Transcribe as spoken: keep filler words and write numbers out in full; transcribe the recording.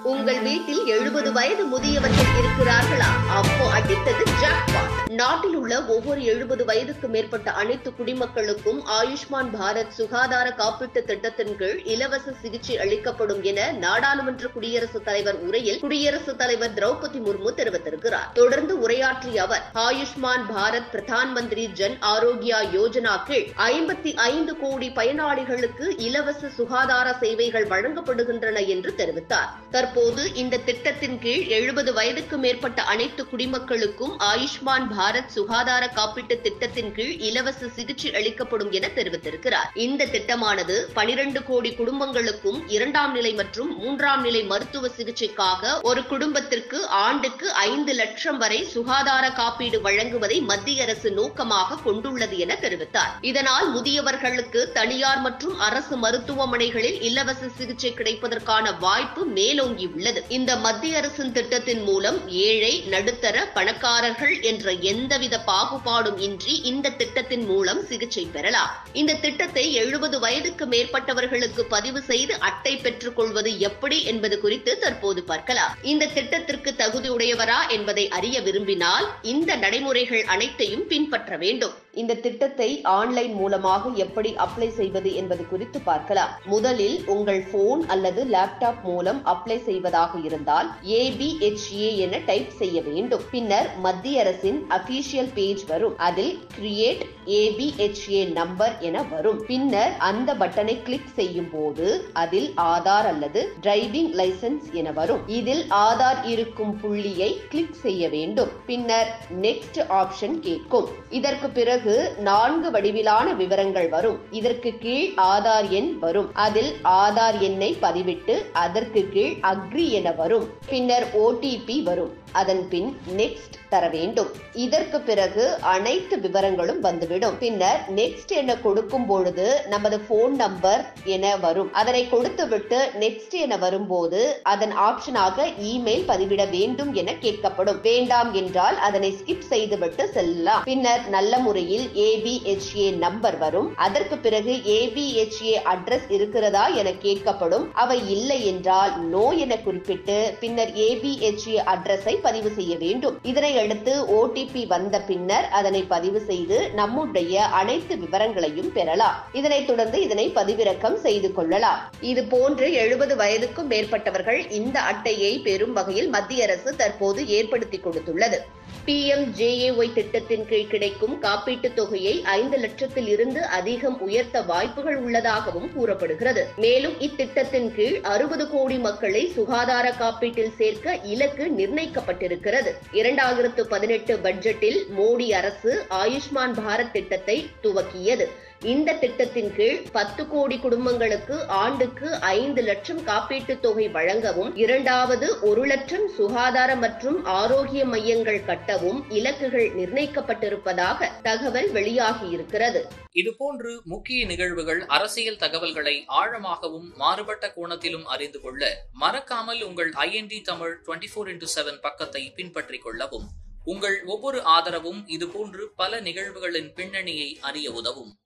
உங்கள் வீட்டில் எழுபது வயது முதியவர்கள் இருக்கிறார்களா? அப்போ அடித்தது ஜாக்பாட். நாட்டில் உள்ள ஒவ்வொரு எழுபது வயதுக்கு மேற்பட்ட அனைத்து குடிமக்களுக்கும் ஆயுஷ்மான் பாரத் சுகாதார காப்பீட்டு திட்டத்தின் கீழ் இலவச சிகிச்சை அளிக்கப்படும் என நாடாளுமன்ற குடியரசுத் தலைவர் உரையில் குடியரசுத் தலைவர் திரௌபதி முர்மு தெரிவித்திருக்கிறார். தொடர்ந்து உரையாற்றிய அவர், ஆயுஷ்மான் பாரத் பிரதான் மந்திரி ஜன் ஆரோக்கியா யோஜனா கீழ் ஐம்பத்தி ஐந்து கோடி பயனாளிகளுக்கு இலவச சுகாதார சேவைகள் வழங்கப்படுகின்றன என்று தெரிவித்தார். தற்போது இந்த திட்டத்தின் கீழ் எழுபது வயதுக்கு மேற்பட்ட அனைத்து குடிமக்களுக்கும் ஆயுஷ்மான் பாரத் சுகாதார காப்பீட்டு திட்டத்தின் கீழ் இலவச சிகிச்சை அளிக்கப்படும் என தெரிவித்திருக்கிறார். இந்த திட்டமானது பனிரண்டு கோடி குடும்பங்களுக்கும் இரண்டாம் நிலை மற்றும் மூன்றாம் நிலை மருத்துவ சிகிச்சைக்காக ஒரு குடும்பத்திற்கு ஆண்டுக்கு ஐந்து லட்சம் வரை சுகாதார காப்பீடு வழங்குவதை மத்திய அரசு நோக்கமாக கொண்டுள்ளது என தெரிவித்தார். இதனால் முதியவர்களுக்கு தனியார் மற்றும் அரசு மருத்துவமனைகளில் இலவச சிகிச்சை கிடைப்பதற்கான வாய்ப்பு மேலோங்கியுள்ளது. இந்த மத்திய அரசின் திட்டத்தின் மூலம் ஏழை, நடுத்தர, பணக்காரர்கள் என்ற எந்தவித பாகுபாடும் இன்றி இந்த திட்டத்தின் மூலம் சிகிச்சை பெறலாம். இந்த திட்டத்தை எழுபது வயதுக்கு மேற்பட்டவர்களுக்கு பதிவு செய்து அட்டை பெற்றுக் கொள்வது எப்படி என்பது குறித்து தற்போது பார்க்கலாம். இந்த திட்டத்திற்கு தகுதியுடையவரா என்பதை அறிய விரும்பினால் இந்த நடைமுறைகள் அனைத்தையும் பின்பற்ற வேண்டும். இந்த திட்டத்தை ஆன்லைன் மூலமாக எப்படி அப்ளை செய்வது என்பது குறித்து பார்க்கலாம். முதலில் உங்கள் போன் அல்லது லேப்டாப் மூலம் அப்ளை செய்வதாக இருந்தால் ஏ பி ஹெச் ஏ என டைப் செய்ய வேண்டும். பின்னர் மத்திய அரசின் அபிஷியல் பேஜ் வரும். அதில் create A B H A number என வரும். பின்னர் அந்த பட்டனை கிளிக் செய்யும் போது அதில் ஆதார் அல்லது டிரைவிங் லைசன்ஸ் என வரும். இதில் ஆதார் இருக்கும் புள்ளியை கிளிக் செய்ய வேண்டும். பின்னர் நெக்ஸ்ட் ஆப்ஷன் கேட்கும். இதற்கு பிறகு நான்கு வடிவிலான விவரங்கள் வரும். இதற்கு கீழ் ஆதார் எண் வரும். அதில் ஆதார் எண்ணை பதிவிட்டு அதற்கு கீழ் அக்ரி என வரும். பின்னர் ஓ டி பி வரும். அதன் பின் நெக்ஸ்ட் தர வேண்டும். இதற்கு பிறகு அனைத்து விவரங்களும் வந்துவிடும். பின்னர் நெக்ஸ்ட் என கொடுக்கும் பொழுது நமது போன் நம்பர் என வரும். அதனை கொடுத்துவிட்டு நெக்ஸ்ட் என வரும்போது அதன் ஆப்ஷனாக இமெயில் பதிவிட வேண்டும் என கேட்கப்படும். வேண்டாம் என்றால் அதனை ஸ்கிப் செய்துவிட்டு செல்லலாம். பின்னர் நல்ல முறையில் A B H A number வரும். அதற்கு பிறகு A B H A address இருக்கிறதா என கேட்கப்படும். அவை இல்லை என்றால் நோ என குறிப்பிட்டு பின்னர் ஏ பி ஹெச் ஏ அட்ரஸை பதிவு செய்ய வேண்டும். இதனை அடுத்து ஓ டி பி வந்த பின்னர் அதனை பதிவு செய்து நம்முடைய அனைத்து விவரங்களையும் பெறலாம். இதனைத் தொடர்ந்து இதனை பதிவிறக்கம் செய்து கொள்ளலாம். இது போன்று எழுபது வயதுக்கும் மேற்பட்டவர்கள் இந்த அட்டையை பெறும் வகையில் மத்திய அரசு தற்போது ஏற்படுத்தி கொடுத்துள்ளது. P M J A Y திட்டத்தின் கீழ் கிடைக்கும் காப்பீட்டுத் தொகையை ஐந்து லட்சத்தில் இருந்து அதிகம் உயர்த்த வாய்ப்புகள் உள்ளதாகவும் கூறப்படுகிறது. மேலும் இத்திட்டத்தின் கீழ் அறுபது கோடி மக்களை சுகாதார காப்பீட்டில் சேர்க்க இலக்கு நிர்ணயிக்கப்பட்டிருக்கிறது. இரண்டாயிரத்து பதினெட்டு பட்ஜெட்டில் மோடி அரசு ஆயுஷ்மான் பாரத் திட்டத்தை துவக்கியது. இந்த திட்டத்தின் கீழ் பத்து கோடி குடும்பங்களுக்கு ஆண்டுக்கு ஐந்து லட்சம் காப்பீட்டுத் தொகை வழங்கவும், இரண்டாவது ஒரு லட்சம் சுகாதார மற்றும் ஆரோக்கிய மையங்கள் கட்டவும் இலக்குகள் நிர்ணயிக்கப்பட்டிருப்பதாக தகவல் வெளியாகியிருக்கிறது. இதுபோன்று முக்கிய நிகழ்வுகள், அரசியல் தகவல்களை ஆழமாகவும் மாறுபட்ட கோணத்திலும் அறிந்து கொள்ள மறக்காமல் உங்கள் ஐ என் டி தமிழ் இருபத்தி நான்கு இன்டு ஏழு பக்கத்தை பின்பற்றிக் கொள்ளவும். உங்கள் ஒவ்வொரு ஆதரவும் இதுபோன்று பல நிகழ்வுகளின் பின்னணியை அறிய உதவும்.